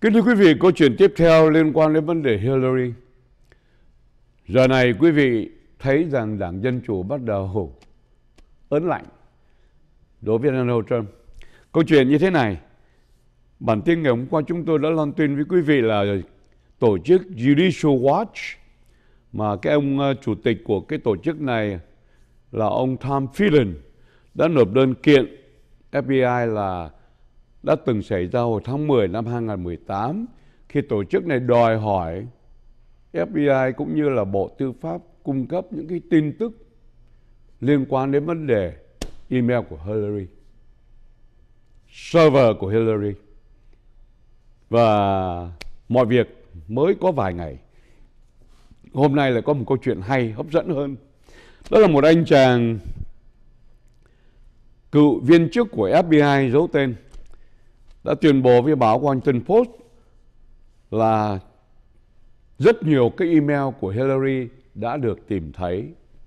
Kính thưa quý vị, câu chuyện tiếp theo liên quan đến vấn đề Hillary. Giờ này quý vị thấy rằng Đảng Dân Chủ bắt đầu ớn lạnh đối với Donald Trump. Câu chuyện như thế này, bản tin ngày hôm qua chúng tôi đã loan tin với quý vị là tổ chức Judicial Watch, mà cái ông chủ tịch của cái tổ chức này là ông Tom Fitton đã nộp đơn kiện FBI là đã từng xảy ra hồi tháng 10 năm 2018 khi tổ chức này đòi hỏi FBI cũng như là Bộ Tư pháp cung cấp những cái tin tức liên quan đến vấn đề email của Hillary, server của Hillary. Và mọi việc mới có vài ngày, hôm nay lại có một câu chuyện hay, hấp dẫn hơn. Đó là một anh chàng cựu viên chức của FBI giấu tên đã tuyên bố với báo Washington Post là rất nhiều cái email của Hillary đã được tìm thấy.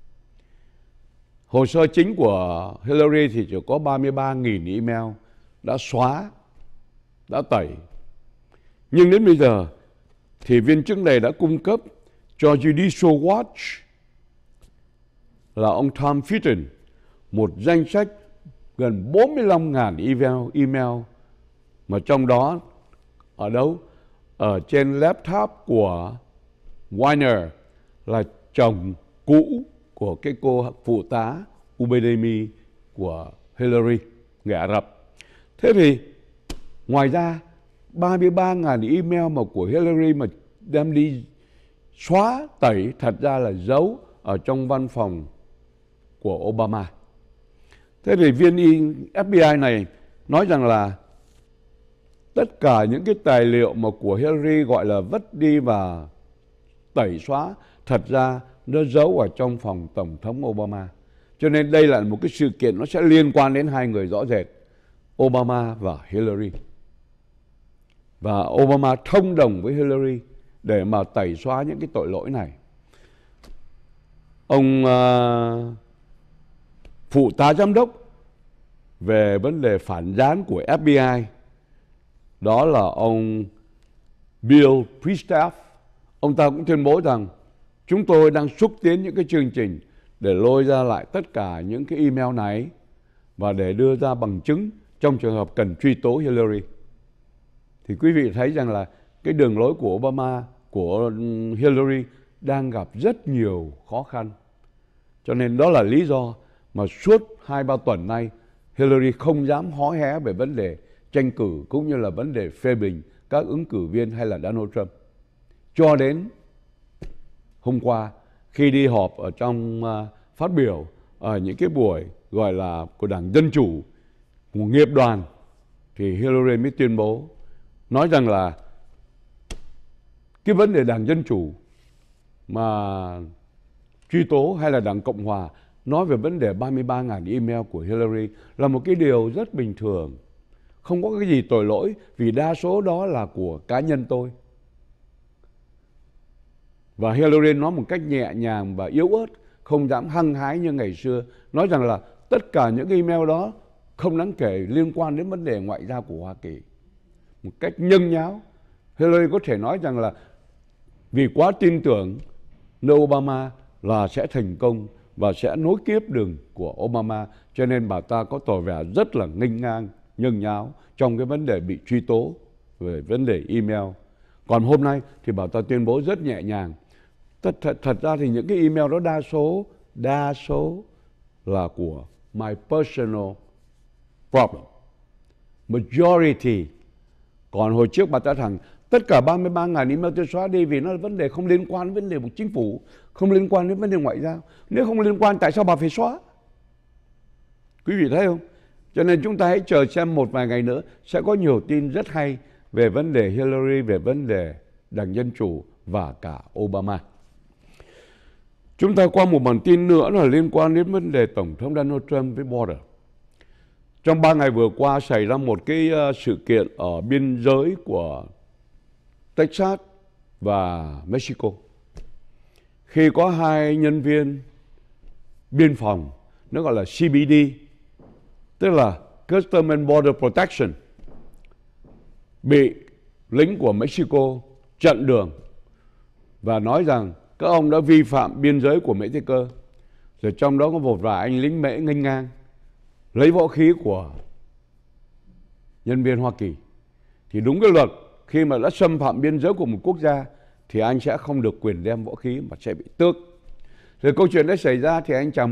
Hồ sơ chính của Hillary thì chỉ có 33.000 email đã xóa, đã tẩy. Nhưng đến bây giờ thì viên chức này đã cung cấp cho Judicial Watch là ông Tom Fitton một danh sách gần 45.000 email mà trong đó ở đâu? Ở trên laptop của Weiner, là chồng cũ của cái cô phụ tá Ubedemi của Hillary, người Ả Rập. Thế thì ngoài ra 33.000 email mà của Hillary mà đem đi xóa tẩy thật ra là giấu ở trong văn phòng của Obama. Thế thì viên FBI này nói rằng là tất cả những cái tài liệu mà của Hillary gọi là vứt đi và tẩy xóa, thật ra nó giấu ở trong phòng Tổng thống Obama. Cho nên đây là một cái sự kiện nó sẽ liên quan đến hai người rõ rệt, Obama và Hillary. Và Obama thông đồng với Hillary để mà tẩy xóa những cái tội lỗi này. Ông phụ tá giám đốc về vấn đề phản gián của FBI, đó là ông Bill Priestap, ông ta cũng tuyên bố rằng chúng tôi đang xúc tiến những cái chương trình để lôi ra lại tất cả những cái email này và để đưa ra bằng chứng trong trường hợp cần truy tố Hillary. Thì quý vị thấy rằng là cái đường lối của Obama, của Hillary đang gặp rất nhiều khó khăn. Cho nên đó là lý do mà suốt 2-3 tuần nay Hillary không dám hó hé về vấn đề tranh cử cũng như là vấn đề phê bình các ứng cử viên hay là Donald Trump. Cho đến hôm qua khi đi họp ở trong phát biểu ở những cái buổi gọi là của Đảng Dân Chủ, của nghiệp đoàn, thì Hillary mới tuyên bố nói rằng là cái vấn đề Đảng Dân Chủ mà truy tố hay là Đảng Cộng Hòa nói về vấn đề 33.000 email của Hillary là một cái điều rất bình thường. Không có cái gì tội lỗi vì đa số đó là của cá nhân tôi. Và Hillary nói một cách nhẹ nhàng và yếu ớt, không dám hăng hái như ngày xưa. Nói rằng là tất cả những email đó không đáng kể liên quan đến vấn đề ngoại giao của Hoa Kỳ. Một cách nhân nháo, Hillary có thể nói rằng là vì quá tin tưởng nơi Obama là sẽ thành công và sẽ nối tiếp đường của Obama, cho nên bà ta có tỏ vẻ rất là nghênh ngang, nhân nháo trong cái vấn đề bị truy tố về vấn đề email. Còn hôm nay thì bà ta tuyên bố rất nhẹ nhàng. Thật ra thì những cái email đó đa số là của my personal problem, majority. Còn hồi trước bà ta rằng tất cả 33.000 email tôi xóa đi vì nó là vấn đề không liên quan đến vấn đề của chính phủ, không liên quan đến vấn đề ngoại giao. Nếu không liên quan tại sao bà phải xóa? Quý vị thấy không? Cho nên chúng ta hãy chờ xem một vài ngày nữa sẽ có nhiều tin rất hay về vấn đề Hillary, về vấn đề Đảng Dân Chủ và cả Obama. Chúng ta qua một bản tin nữa là liên quan đến vấn đề Tổng thống Donald Trump với border. Trong 3 ngày vừa qua xảy ra một cái sự kiện ở biên giới của Texas và Mexico. Khi có 2 nhân viên biên phòng, nó gọi là CBD, tức là Customs and Border Protection, bị lính của Mexico chặn đường và nói rằng các ông đã vi phạm biên giới của Mexico. Rồi trong đó có một vài anh lính Mễ nghênh ngang lấy võ khí của nhân viên Hoa Kỳ. Thì đúng cái luật, khi mà đã xâm phạm biên giới của một quốc gia thì anh sẽ không được quyền đem võ khí mà sẽ bị tước. Rồi câu chuyện đấy xảy ra thì anh chàng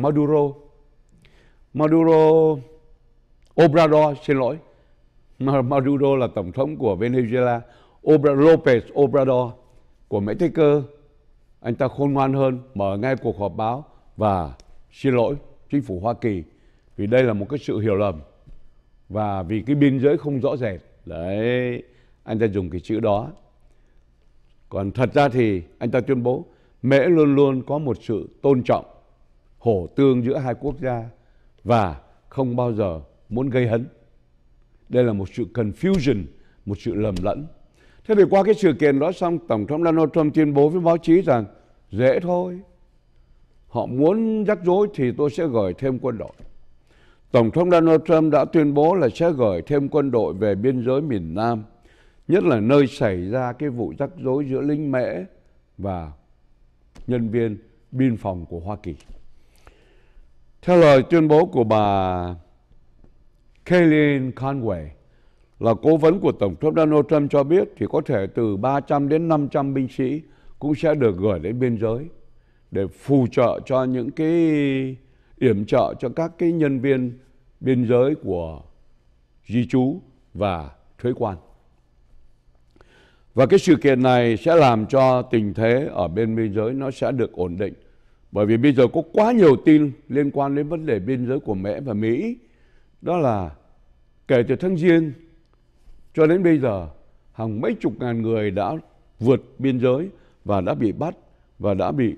Maduro Obrador, xin lỗi, Maduro là tổng thống của Venezuela, López Obrador của Mexico, anh ta khôn ngoan hơn, mở ngay cuộc họp báo và xin lỗi chính phủ Hoa Kỳ vì đây là một cái sự hiểu lầm và vì cái biên giới không rõ rệt. Đấy, anh ta dùng cái chữ đó. Còn thật ra thì anh ta tuyên bố Mễ luôn luôn có một sự tôn trọng, hổ tương giữa hai quốc gia và không bao giờ muốn gây hấn. Đây là một sự confusion, một sự lầm lẫn. Thế thì qua cái sự kiện đó xong, Tổng thống Donald Trump tuyên bố với báo chí rằng dễ thôi, họ muốn rắc rối thì tôi sẽ gửi thêm quân đội. Tổng thống Donald Trump đã tuyên bố là sẽ gửi thêm quân đội về biên giới miền Nam, nhất là nơi xảy ra cái vụ rắc rối giữa lính Mễ và nhân viên biên phòng của Hoa Kỳ. Theo lời tuyên bố của bà Kellyanne Conway, là cố vấn của Tổng thống Donald Trump, cho biết thì có thể từ 300 đến 500 binh sĩ cũng sẽ được gửi đến biên giới để phù trợ cho những cái yểm trợ cho các cái nhân viên biên giới của di trú và thuế quan. Và cái sự kiện này sẽ làm cho tình thế ở bên biên giới nó sẽ được ổn định. Bởi vì bây giờ có quá nhiều tin liên quan đến vấn đề biên giới của Mễ và Mỹ. Đó là kể từ tháng Giêng cho đến bây giờ, hàng mấy chục ngàn người đã vượt biên giới và đã bị bắt và đã bị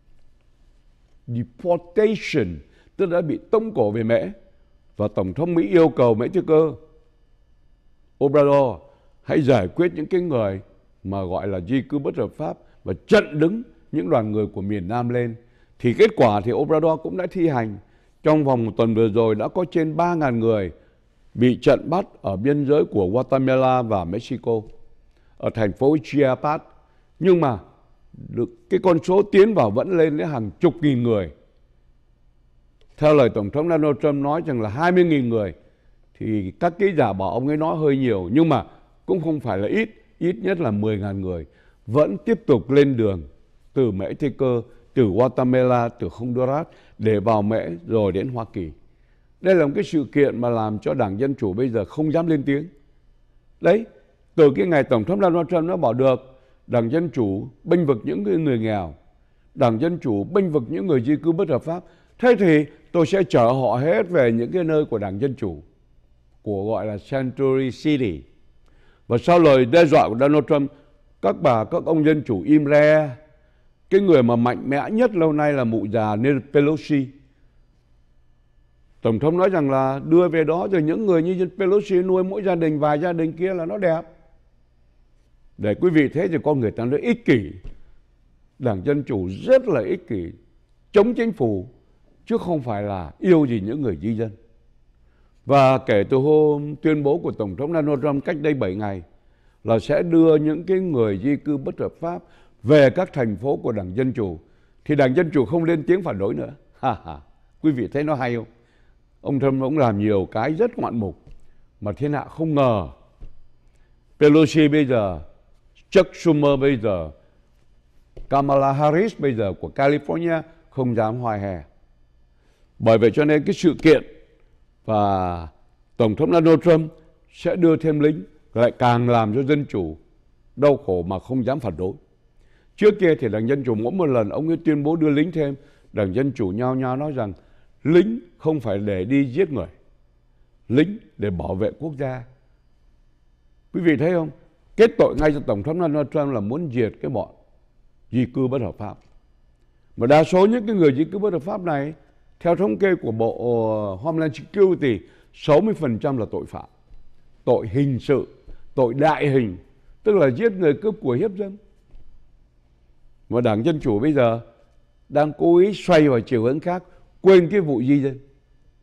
deportation, tức đã bị tống cổ về Mễ. Và Tổng thống Mỹ yêu cầu Mexico, Obrador, hãy giải quyết những cái người mà gọi là di cư bất hợp pháp và chặn đứng những đoàn người của miền Nam lên. Thì kết quả thì Obrador cũng đã thi hành. Trong vòng một tuần vừa rồi đã có trên 3.000 người bị chặn bắt ở biên giới của Guatemala và Mexico, ở thành phố Chiapas. Nhưng mà cái con số tiến vào vẫn lên đến hàng chục nghìn người. Theo lời Tổng thống Donald Trump nói rằng là 20.000 người, thì các ký giả bảo ông ấy nói hơi nhiều, nhưng mà cũng không phải là ít, ít nhất là 10.000 người vẫn tiếp tục lên đường từ Mexico, từ Guatemala, từ Honduras để vào Mễ rồi đến Hoa Kỳ. Đây là một cái sự kiện mà làm cho Đảng Dân Chủ bây giờ không dám lên tiếng. Đấy, từ cái ngày Tổng thống Donald Trump nó bảo được Đảng Dân Chủ bênh vực những người nghèo, Đảng Dân Chủ bênh vực những người di cư bất hợp pháp, thế thì tôi sẽ chở họ hết về những cái nơi của Đảng Dân Chủ, của gọi là Century City. Và sau lời đe dọa của Donald Trump, các ông Dân Chủ im re. Cái người mà mạnh mẽ nhất lâu nay là mụ già Nancy Pelosi. Tổng thống nói rằng là đưa về đó rồi những người như Pelosi nuôi mỗi gia đình vài gia đình kia là nó đẹp. Để quý vị thấy thì con người ta nó ích kỷ. Đảng Dân Chủ rất là ích kỷ, chống chính phủ, chứ không phải là yêu gì những người di dân. Và kể từ hôm tuyên bố của Tổng thống Donald Trump cách đây 7 ngày là sẽ đưa những cái người di cư bất hợp pháp về các thành phố của Đảng Dân Chủ, thì Đảng Dân Chủ không lên tiếng phản đối nữa. Quý vị thấy nó hay không? Ông Trump cũng làm nhiều cái rất ngoạn mục mà thiên hạ không ngờ. Pelosi bây giờ, Chuck Schumer bây giờ, Kamala Harris bây giờ của California không dám hoài hè. Bởi vậy cho nên cái sự kiện và Tổng thống Donald Trump sẽ đưa thêm lính lại càng làm cho Dân Chủ đau khổ mà không dám phản đối. Trước kia thì Đảng Dân Chủ mỗi một lần ông ấy tuyên bố đưa lính thêm, Đảng Dân Chủ nhao nhao nói rằng lính không phải để đi giết người, lính để bảo vệ quốc gia. Quý vị thấy không? Kết tội ngay cho Tổng thống Donald Trump là muốn diệt cái bọn di cư bất hợp pháp. Mà đa số những cái người di cư bất hợp pháp này, theo thống kê của Bộ Homeland Security, 60% là tội phạm, tội hình sự, tội đại hình, tức là giết người, cướp của, hiếp dâm. Mà Đảng Dân Chủ bây giờ đang cố ý xoay vào chiều hướng khác, quên cái vụ di dân,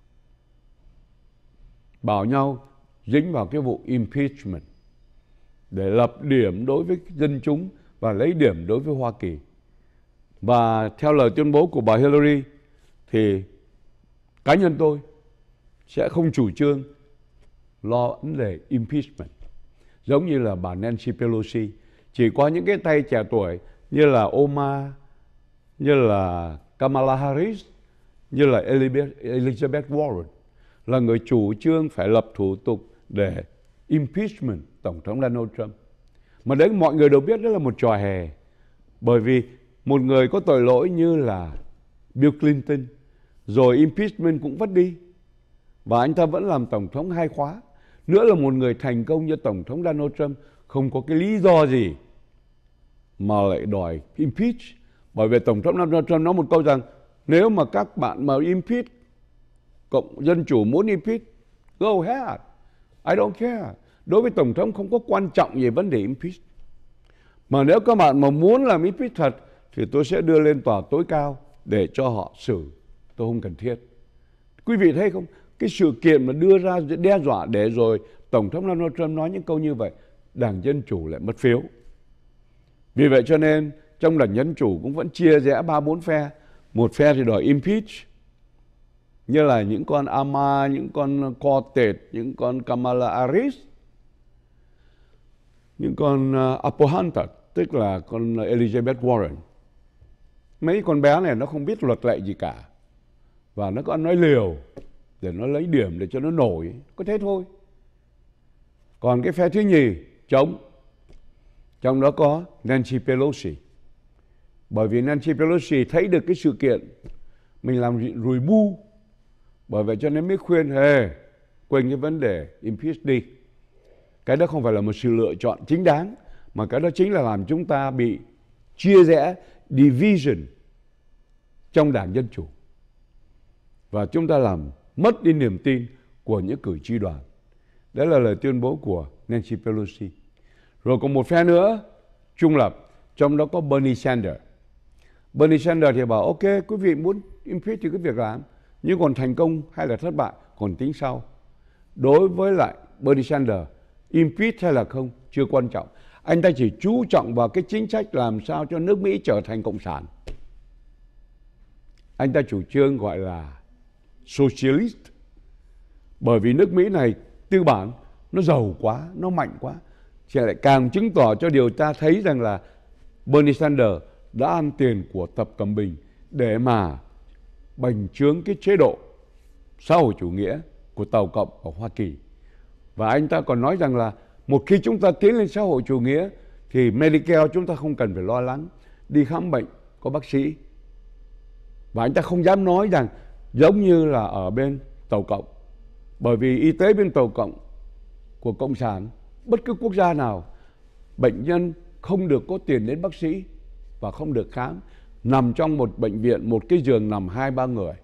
bảo nhau dính vào cái vụ impeachment. để lập điểm đối với dân chúng và lấy điểm đối với Hoa Kỳ. Và theo lời tuyên bố của bà Hillary thì cá nhân tôi sẽ không chủ trương lo vấn đề impeachment giống như là bà Nancy Pelosi. Chỉ có những cái tay trẻ tuổi như là Obama, như là Kamala Harris, như là Elizabeth Warren là người chủ trương phải lập thủ tục để impeachment Tổng thống Donald Trump. Mà đấy mọi người đều biết đó là một trò hề. Bởi vì một người có tội lỗi như là Bill Clinton rồi impeachment cũng vất đi và anh ta vẫn làm Tổng thống 2 khóa. Nữa là một người thành công như Tổng thống Donald Trump không có cái lý do gì mà lại đòi impeach. Bởi vì Tổng thống Donald Trump nói một câu rằng nếu mà các bạn mà impeach, Cộng dân chủ muốn impeach, go ahead, I don't care. Đối với Tổng thống không có quan trọng về vấn đề impeach. Mà nếu các bạn mà muốn làm impeach thật thì tôi sẽ đưa lên tòa tối cao để cho họ xử. Tôi không cần thiết. Quý vị thấy không? Cái sự kiện mà đưa ra đe dọa để rồi Tổng thống Donald Trump nói những câu như vậy, Đảng Dân Chủ lại mất phiếu. Vì vậy cho nên trong Đảng Dân Chủ cũng vẫn chia rẽ 3-4 phe. Một phe thì đòi impeach, như là những con Ama, những con Cortez, những con Kamala Harris, những con Apohantat, tức là con Elizabeth Warren. Mấy con bé này nó không biết luật lệ gì cả. Và nó có nói liều để nó lấy điểm để cho nó nổi. Có thế thôi. Còn cái phe thứ nhì, chống. Trong đó có Nancy Pelosi. Bởi vì Nancy Pelosi thấy được cái sự kiện mình làm rùi bu. Bởi vậy cho nên mới khuyên quên cái vấn đề impeach đi. Cái đó không phải là một sự lựa chọn chính đáng, mà cái đó chính là làm chúng ta bị chia rẽ, division trong Đảng Dân Chủ. Và chúng ta làm mất đi niềm tin của những cử tri đoàn. Đó là lời tuyên bố của Nancy Pelosi. Rồi còn một phe nữa, trung lập, trong đó có Bernie Sanders. Bernie Sanders thì bảo ok, quý vị muốn impeach thì cứ việc làm, nhưng còn thành công hay là thất bại còn tính sau. Đối với lại Bernie Sanders, impeach hay là không chưa quan trọng. Anh ta chỉ chú trọng vào cái chính sách làm sao cho nước Mỹ trở thành cộng sản. Anh ta chủ trương gọi là socialist. Bởi vì nước Mỹ này tư bản nó giàu quá, nó mạnh quá. Thì lại càng chứng tỏ cho điều ta thấy rằng là Bernie Sanders đã ăn tiền của Tập Cận Bình để mà bành trướng cái chế độ xã hội chủ nghĩa của Tàu Cộng ở Hoa Kỳ. Và anh ta còn nói rằng là một khi chúng ta tiến lên xã hội chủ nghĩa thì Medicare chúng ta không cần phải lo lắng, đi khám bệnh có bác sĩ. Và anh ta không dám nói rằng giống như là ở bên Tàu Cộng. Bởi vì y tế bên Tàu Cộng của Cộng sản, bất cứ quốc gia nào, bệnh nhân không được có tiền đến bác sĩ và không được khám. Nằm trong một bệnh viện, một cái giường nằm 2-3 người.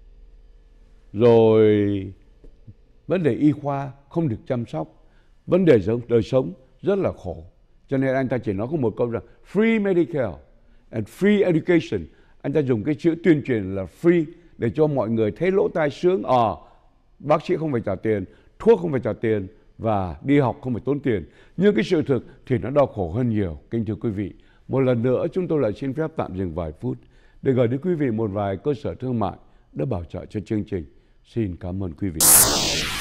Rồi vấn đề y khoa không được chăm sóc. Vấn đề đời sống rất là khổ. Cho nên anh ta chỉ nói có một câu rằng free Medicare and free education. Anh ta dùng cái chữ tuyên truyền là free để cho mọi người thấy lỗ tai sướng. Bác sĩ không phải trả tiền, thuốc không phải trả tiền và đi học không phải tốn tiền. Nhưng cái sự thực thì nó đau khổ hơn nhiều. Kính thưa quý vị, một lần nữa chúng tôi lại xin phép tạm dừng vài phút để gửi đến quý vị một vài cơ sở thương mại đã bảo trợ cho chương trình. Xin cảm ơn quý vị.